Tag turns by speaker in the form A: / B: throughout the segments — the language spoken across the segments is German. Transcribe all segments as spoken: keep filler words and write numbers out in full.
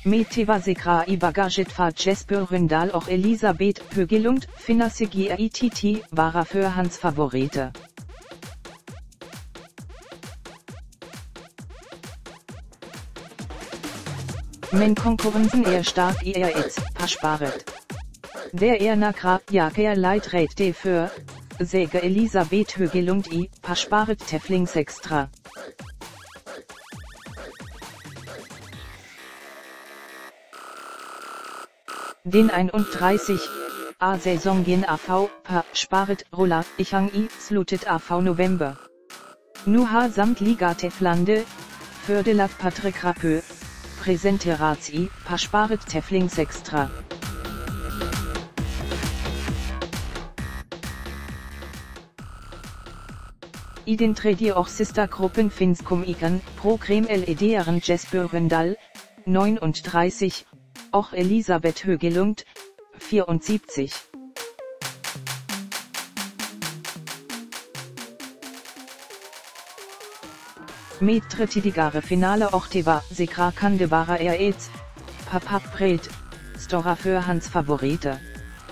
A: Meteva Sekra i Bagagetfahrt Jesper Röndal och Elisabeth Högelund, Finassegi I T T, Vara für Hans Favorite. Men Konkurrensen er stark i er ets, pasparet. Der er nakra, jaker leitreit de für, Säge Elisabeth Högelund i, pasparet Teflings extra. Den einunddreißig A Saison gen A V, pa, sparet, rolla, ich hang i, slutet A V November. Nu ha samt Liga Teflande, Fördelat Patrick Rapö, Präsenterats i, pa sparet Teflings extra. I den tredje och sista gruppen finns komikern, Program Lederen Jesper Röndal, neununddreißig, auch Elisabeth Högelund, vierundsiebzig. Med trettidigare finale Ochteva, Sekra Kandevara er ets, Papap Brelt, Stora für Hans Favorite.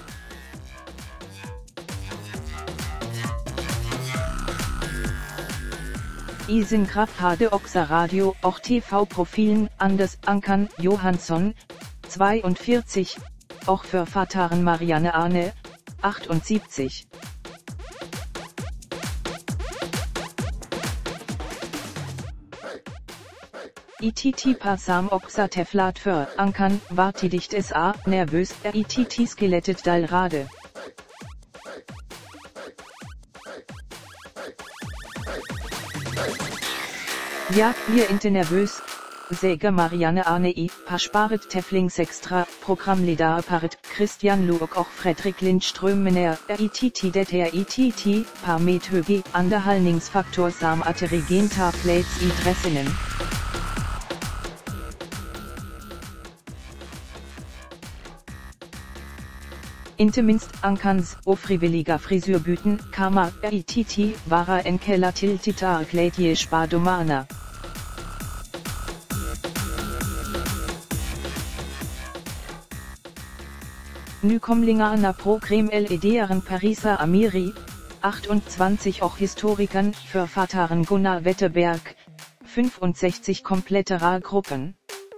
A: Isen Kraft hade Oxa Radio, auch T V-Profilen, Anders Ankan Johansson, zweiundvierzig, auch für Vataren Marianne Arne, achtundsiebzig. I T T Passam Oxa Teflat für Ankan, Wartidicht S A, nervös, I T T Skelettet Dalrade. Ja, wir inte nervös, Säge Marianne Arne I, pasparet Teflings extra, Programmleader paret, Christian Luok och Fredrik Lindström mener, I T T det er I T T, par med höge, underhalningsfaktor sam atterigenta plates I dressinen. Inte minst Ankans, ofrivilliga Frisürbyten, Kama, I T T, Vara enkela till titar glädje spadomana. Nykomlingarna Program Lederen Pariser Amiri, achtundzwanzig auch Historikern, für Vataren Gunnar Wetterberg, fünfundsechzig komplette Ra-Gruppen.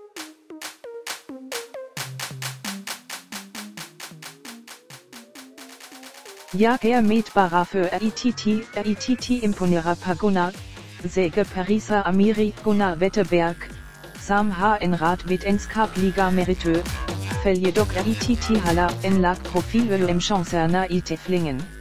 A: Jager metbara für I T T, I T T imponera Pagona, Säge Pariser Amiri, Gunnar Wetterberg, Sam H. en Rat vid Enskap Liga Meritö, Fäll jedoch I T T Halla, en lag Profilö im Chancerna I Teflingen.